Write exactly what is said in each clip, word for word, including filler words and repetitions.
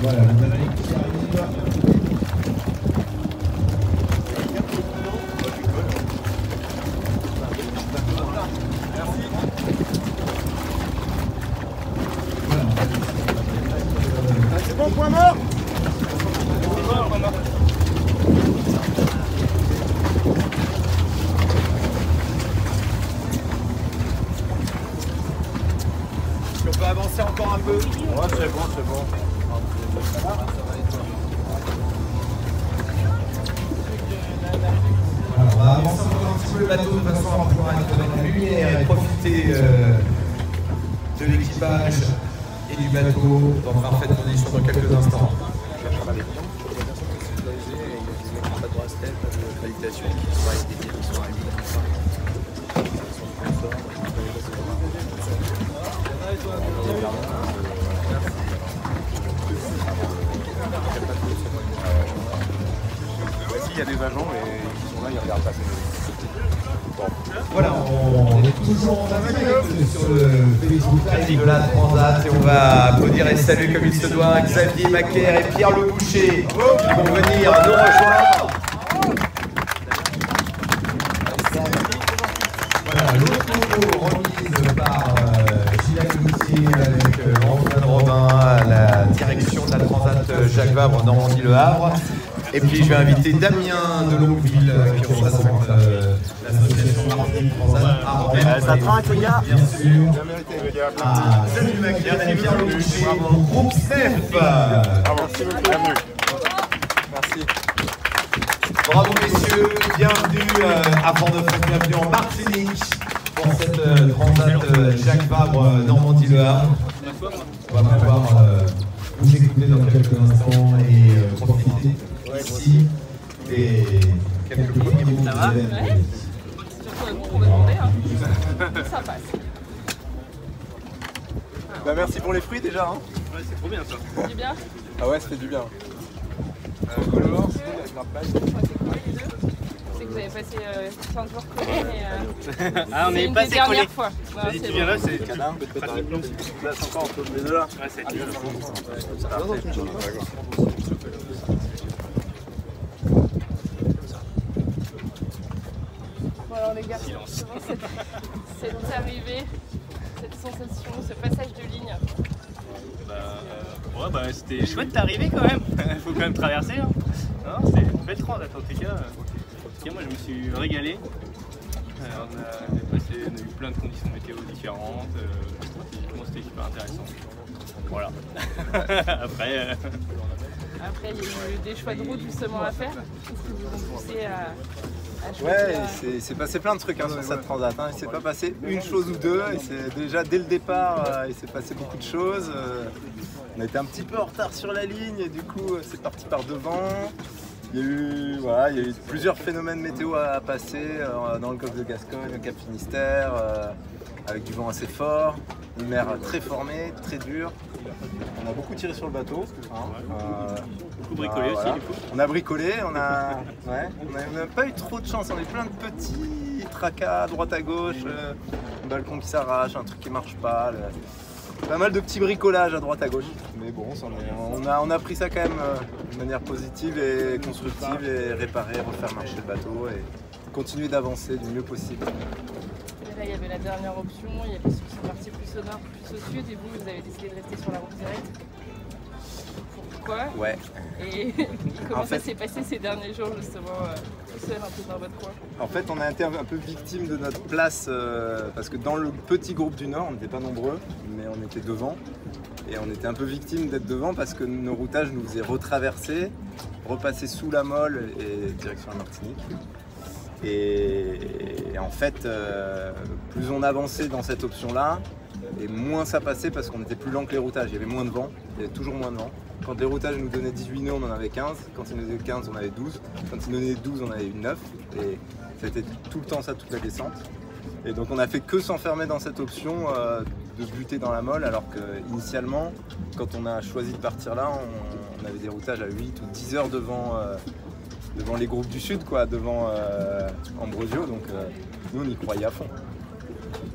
voilà, le bateau qui arrive. C'est bon, point mort. On peut avancer encore un peu. Ouais, c'est bon, c'est bon. Alors, on va avancer encore un petit peu le bateau de façon à pouvoir être dans la lumière et profiter euh, de l'équipage et du bateau dans parfaite condition dans quelques instants. Pas de bracelet, pas de qualification, qui sont avec des directions à huit, comme ça. Il y a des agents et ils sont là, ils regardent passer. Bon. Voilà, on est toujours en direct sur le Facebook Live de la Transat et on va applaudir et saluer comme il se doit Xavier Macaire et Pierre Le Boucher qui vont venir nous rejoindre. Voilà, le logo remise par euh, Gilles Cloutier avec euh, Antoine Robin à la direction de la Transat Jacques Vabre Normandie-Le Havre. Et puis je vais inviter Damien de Longueville qui représente euh, l'association Martin Transat Ardennes. Ça traque les gars. Bien sûr. Bien mérité les gars. Ah, salut Macaire et Pierre Le Boucher pour groupe S E F. Merci beaucoup. Bienvenue. Merci. Bravo messieurs, bienvenue euh, à Fort-de-France, bienvenue en Martinique pour cette euh, Transat euh, Jacques Vabre euh, Normandie-Le Havre. On va pouvoir euh, vous écouter dans quelques instants et euh, profiter ici des quelques premiers mots que vous avez. Ouais. Surtout pour demander, hein. Ça passe. Bah, merci pour les fruits déjà. Hein. Ouais, c'est trop bien ça. Du bien. Ah ouais, c'était du bien. Euh, Color, sinon il y a plein de plages. C'est cool les deux. Je sais que vous avez passé euh, quinze jours collés, mais euh, Ah, on c'est est une passé des dernières collés. fois. Non, Si c'est tu bon. viens là, c'est Canard, pratique long. là c'est encore entre les deux là. Ouais, c'est dur. Bon alors les gars, comment cette, cette arrivée, cette sensation, ce passage de ligne? Bah, euh, ouais, bah, c'était chouette d'arriver quand même. Faut quand même traverser. Hein. Non, c'est une belle transat en tout cas. En tout cas, moi je me suis régalé. Euh, on, a, on, est passé, on a eu plein de conditions météo différentes. Euh, stratégiquement, c'était super intéressant. Voilà. Après. Euh... Après, il y a eu des choix de route justement à faire. Qu'est-ce qui vous ont poussé à, à choisir? Ouais, il s'est passé plein de trucs hein, sur cette transat. Hein. Il s'est pas passé une chose ou deux. Et c'est déjà dès le départ, euh, il s'est passé beaucoup de choses. Euh, on a été un petit peu en retard sur la ligne et du coup, c'est parti par devant. Il y a eu, voilà, il y a eu plusieurs phénomènes météo à passer euh, dans le golfe de Gascogne, au Cap Finistère, euh, avec du vent assez fort, une mer très formée, très dure. On a beaucoup tiré sur le bateau. Hein. Euh, Beaucoup bricolé euh, aussi, voilà. du coup. On a bricolé, on a, ouais, on n'a pas eu trop de chance. On a eu plein de petits tracas à droite à gauche, euh, un balcon qui s'arrache, un truc qui marche pas. Le... Pas mal de petits bricolages à droite à gauche. Mais bon, on, est, on, a, on a pris ça quand même euh, de manière positive et constructive et réparer, refaire marcher le bateau et continuer d'avancer du mieux possible. Et là, il y avait la dernière option, il y avait ceux qui sont partis plus au nord, plus au sud, et vous, vous avez décidé de rester sur la route directe. Pourquoi? Ouais. Et comment En ça fait- s'est passé ces derniers jours, justement, euh, tout seul, un peu dans votre coin? En fait, on a été un peu victime de notre place euh, parce que dans le petit groupe du Nord, on n'était pas nombreux, mais on était devant. Et on était un peu victime d'être devant parce que nos routages nous faisaient retraverser, repasser sous la Molle et direction la Martinique. Et, et en fait, euh, plus on avançait dans cette option-là, et moins ça passait parce qu'on était plus lent que les routages. Il y avait moins de vent, il y avait toujours moins de vent. Quand les routages nous donnaient dix-huit nœuds, on en avait quinze. Quand ils nous donnaient quinze, on avait douze. Quand ils nous donnaient douze, on avait eu neuf. Et c'était tout le temps ça, toute la descente. Et donc on a fait que s'enfermer dans cette option euh, de buter dans la Molle, alors qu'initialement, quand on a choisi de partir là, on, on avait des routages à huit ou dix heures devant, euh, devant les groupes du Sud, quoi, devant euh, Ambrosio. Donc euh, nous, on y croyait à fond.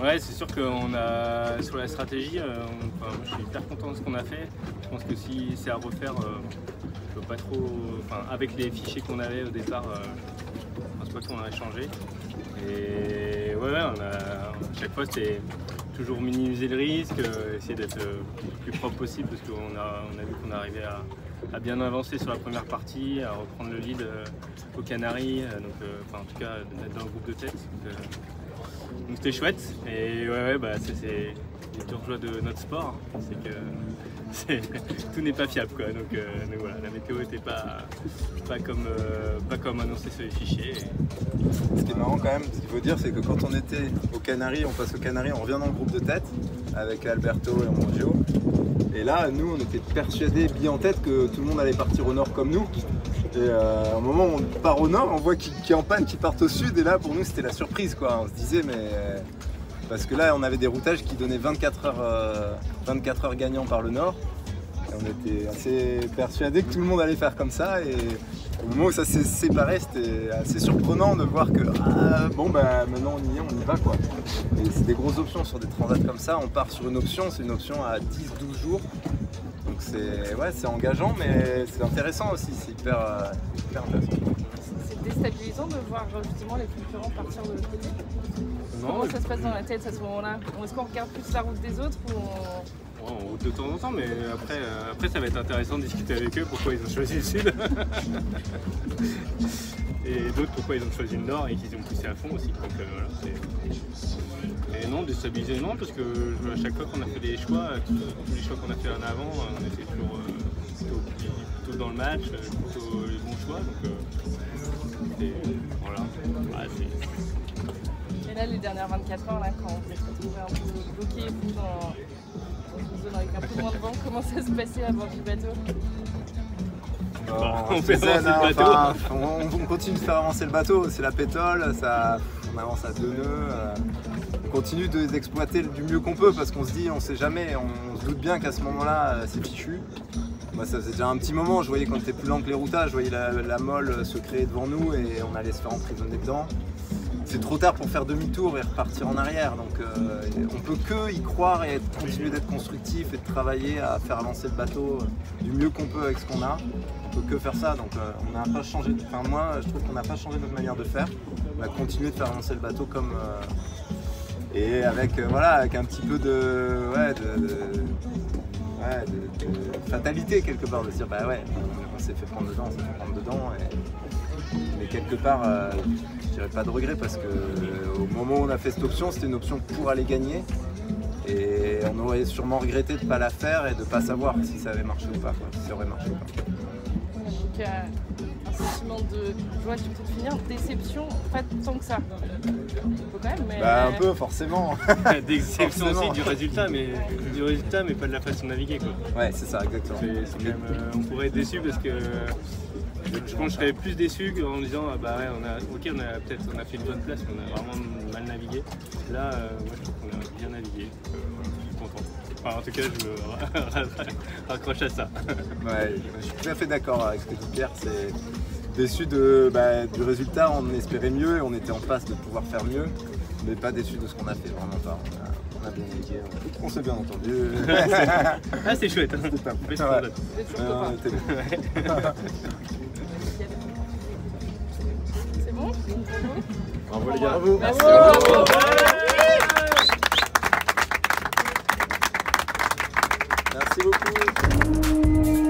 Ouais, c'est sûr qu'on a sur la stratégie, euh, on, enfin, moi, je suis hyper content de ce qu'on a fait. Je pense que si c'est à refaire, euh, je peux pas trop, enfin, avec les fichiers qu'on avait au départ, euh, je pense pas qu'on aurait changé. Et ouais, ouais on a, à chaque fois c'était toujours minimiser le risque, euh, essayer d'être euh, le plus propre possible parce qu'on a, on a vu qu'on arrivait à, à bien avancer sur la première partie, à reprendre le lead euh, aux Canaries, euh, donc, euh, enfin, en tout cas d'être dans le groupe de tête. Donc, euh, Donc c'était chouette et ouais, ouais bah c'est les dures joies de notre sport, c'est que tout n'est pas fiable quoi. Donc, euh, donc voilà, la météo n'était pas, pas, comme, euh, pas comme annoncé sur les fichiers. Et... Ce qui est marrant quand même, ce qu'il faut dire, c'est que quand on était aux Canaries, on passe aux Canaries, on revient dans le groupe de tête avec Alberto et Ambrogio. Et là, nous, on était persuadés, bien en tête, que tout le monde allait partir au nord comme nous. Et euh, au moment où on part au nord, on voit qui, qui en panne, qui partent au sud. Et là, pour nous, c'était la surprise, quoi. On se disait, mais euh, parce que là, on avait des routages qui donnaient vingt-quatre heures, euh, vingt-quatre heures gagnants par le nord. Et on était assez persuadés que tout le monde allait faire comme ça. Et au moment où ça s'est séparé, c'était assez surprenant de voir que ah, bon, bah maintenant on y est, on y va, quoi. Et c'est des grosses options sur des transats comme ça. On part sur une option, c'est une option à dix douze jours. Donc c'est ouais, c'est engageant, mais c'est intéressant aussi, c'est hyper, euh, hyper intéressant. C'est déstabilisant de voir justement les concurrents partir de l'autre côté. Non, Comment ça se passe dans la tête à ce moment-là? Est-ce qu'on regarde plus la route des autres ou on... Ouais, on route de temps en temps, mais après, euh, après ça va être intéressant de discuter avec eux pourquoi ils ont choisi le sud. Et d'autres pourquoi ils ont choisi le nord et qu'ils ont poussé à fond aussi. Donc, euh, voilà, et non, déstabiliser non, parce que à chaque fois qu'on a fait des choix, tous, tous les choix qu'on a fait en avant, on était toujours euh, plutôt, plutôt dans le match, plutôt les bons choix. Donc euh, et, voilà. Ouais, et là, les dernières vingt-quatre heures, là, quand vous êtes retrouvés un peu bloqués, vous, dans, dans une zone avec un peu moins de vent, comment ça se passait à bord du bateau? Bah, on, on, fait faisait, avancer non, le bateau. enfin, on, on continue de faire avancer le bateau, c'est la pétole, ça, on avance à deux nœuds. Euh, on continue d'exploiter du mieux qu'on peut parce qu'on se dit, on sait jamais, on, on se doute bien qu'à ce moment-là, c'est fichu. Moi, ça faisait déjà un petit moment, je voyais qu'on était plus lent que les routages, je voyais la, la molle se créer devant nous et on allait se faire emprisonner dedans. C'est trop tard pour faire demi-tour et repartir en arrière, donc euh, on peut que y croire et être, continuer d'être constructif et de travailler à faire avancer le bateau du mieux qu'on peut avec ce qu'on a. On peut que faire ça, donc euh, on n'a pas changé, enfin moi je trouve qu'on n'a pas changé notre manière de faire. On a continué de faire avancer le bateau comme euh, et avec euh, voilà, avec un petit peu de ouais, de, de, ouais, de, de fatalité quelque part, de se dire bah ouais, on, on s'est fait prendre dedans, on s'est fait prendre dedans, et, mais quelque part euh, je dirais pas de regret parce que euh, au moment où on a fait cette option, c'était une option pour aller gagner. Et on aurait sûrement regretté de ne pas la faire et de ne pas savoir si ça avait marché ou pas, quoi, si ça aurait marché ou pas. Donc euh, un sentiment de joie du tout de finir, déception, pas tant que ça. Un peu quand même, mais... Bah un peu forcément. Déception aussi du résultat, mais du résultat, mais pas de la façon de naviguer, quoi. Ouais, c'est ça, exactement. C'est, c'est même, euh, on pourrait être déçu parce que euh, je pense que je serais plus déçu en me disant ah bah ouais, on a, ok, on a peut-être on a fait une bonne place, mais on a vraiment mal navigué. Là, euh, moi je trouve qu'on a bien navigué. Euh, voilà, je suis content. Enfin, en tout cas, je me raccroche à ça. Ouais, je suis tout à fait d'accord avec ce que dit Pierre. C'est déçu de, bah, du résultat, on espérait mieux et on était en passe de pouvoir faire mieux, mais pas déçu de ce qu'on a fait, vraiment pas. On a, on a bien navigué, on s'est bien entendu. Ah, c'est chouette. C'était top. Ouais. Vous êtes toujours Euh, copains. C'est bon? Bravo les gars. Merci beaucoup. Merci beaucoup.